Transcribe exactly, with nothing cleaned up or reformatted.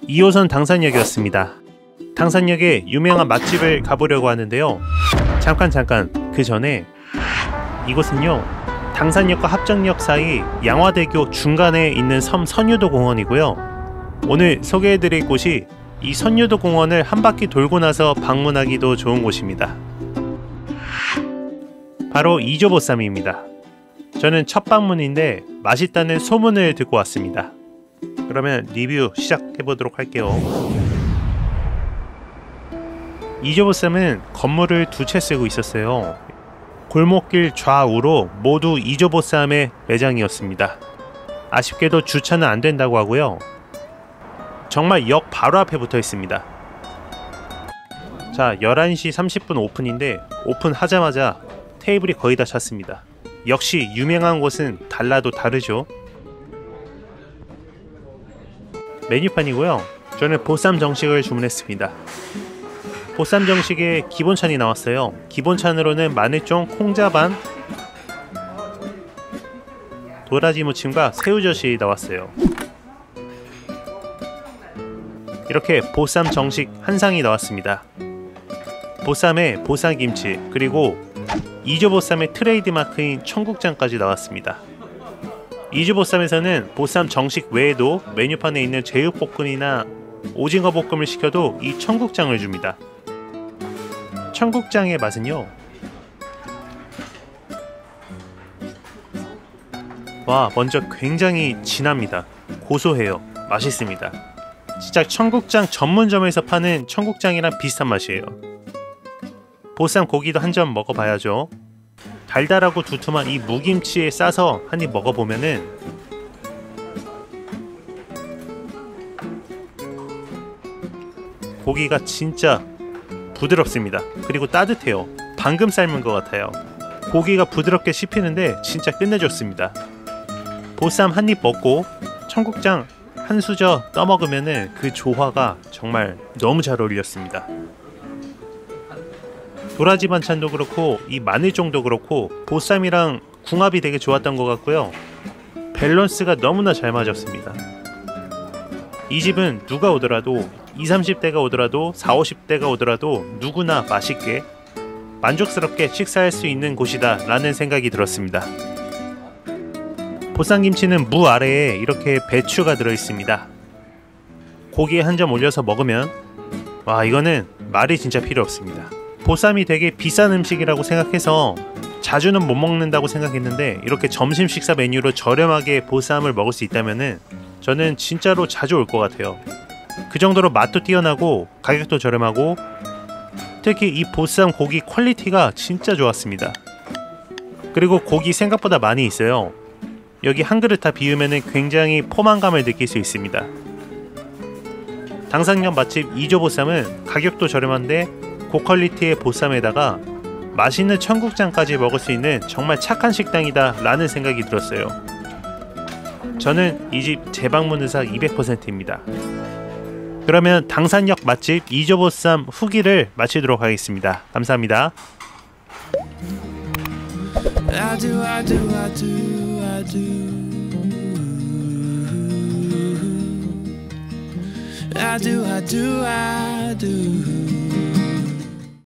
이 호선 당산역이었습니다. 당산역에 유명한 맛집을 가보려고 하는데요. 잠깐 잠깐 그 전에 이곳은요 당산역과 합정역 사이 양화대교 중간에 있는 섬 선유도 공원이고요. 오늘 소개해드릴 곳이 이 선유도 공원을 한 바퀴 돌고 나서 방문하기도 좋은 곳입니다. 바로 이조보쌈입니다. 저는 첫 방문인데 맛있다는 소문을 듣고 왔습니다. 그러면 리뷰 시작해보도록 할게요. 이조보쌈은 건물을 두 채 쓰고 있었어요. 골목길 좌우로 모두 이조보쌈의 매장이었습니다. 아쉽게도 주차는 안 된다고 하고요. 정말 역 바로 앞에 붙어 있습니다. 자, 열한 시 삼십 분 오픈인데 오픈하자마자 테이블이 거의 다 찼습니다. 역시 유명한 곳은 달라도 다르죠. 메뉴판이고요. 저는 보쌈 정식을 주문했습니다. 보쌈 정식에 기본찬이 나왔어요. 기본찬으로는 마늘종, 콩자반, 도라지 무침과 새우젓이 나왔어요. 이렇게 보쌈 정식 한 상이 나왔습니다. 보쌈에 보쌈김치, 그리고 이조보쌈의 트레이드 마크인 청국장까지 나왔습니다. 이조보쌈에서는 보쌈 정식 외에도 메뉴판에 있는 제육볶음이나 오징어 볶음을 시켜도 이 청국장을 줍니다. 청국장의 맛은요, 와, 먼저 굉장히 진합니다. 고소해요. 맛있습니다. 진짜 청국장 전문점에서 파는 청국장이랑 비슷한 맛이에요. 보쌈 고기도 한 점 먹어봐야죠. 달달하고 두툼한 이 무김치에 싸서 한 입 먹어보면은 고기가 진짜 부드럽습니다. 그리고 따뜻해요. 방금 삶은 것 같아요. 고기가 부드럽게 씹히는데 진짜 끝내줬습니다. 보쌈 한 입 먹고 청국장 한 수저 떠먹으면은 그 조화가 정말 너무 잘 어울렸습니다. 도라지 반찬도 그렇고 이 마늘종도 그렇고 보쌈이랑 궁합이 되게 좋았던 것 같고요. 밸런스가 너무나 잘 맞았습니다. 이 집은 누가 오더라도 이십, 삼십 대가 오더라도 사십, 오십 대가 오더라도 누구나 맛있게 만족스럽게 식사할 수 있는 곳이다 라는 생각이 들었습니다. 보쌈김치는 무 아래에 이렇게 배추가 들어있습니다. 고기에 한 점 올려서 먹으면 와, 이거는 말이 진짜 필요 없습니다. 보쌈이 되게 비싼 음식이라고 생각해서 자주는 못 먹는다고 생각했는데 이렇게 점심 식사 메뉴로 저렴하게 보쌈을 먹을 수 있다면은 저는 진짜로 자주 올 것 같아요. 그 정도로 맛도 뛰어나고 가격도 저렴하고 특히 이 보쌈 고기 퀄리티가 진짜 좋았습니다. 그리고 고기 생각보다 많이 있어요. 여기 한 그릇 다 비우면 굉장히 포만감을 느낄 수 있습니다. 당산역 맛집 이조보쌈은 가격도 저렴한데 고퀄리티의 보쌈에다가 맛있는 청국장까지 먹을 수 있는 정말 착한 식당이다 라는 생각이 들었어요. 저는 이 집 재방문 의사 이백 퍼센트입니다. 그러면 당산역 맛집 이조보쌈 후기를 마치도록 하겠습니다. 감사합니다. I do, I do, I do, I do. I do, I do, I do.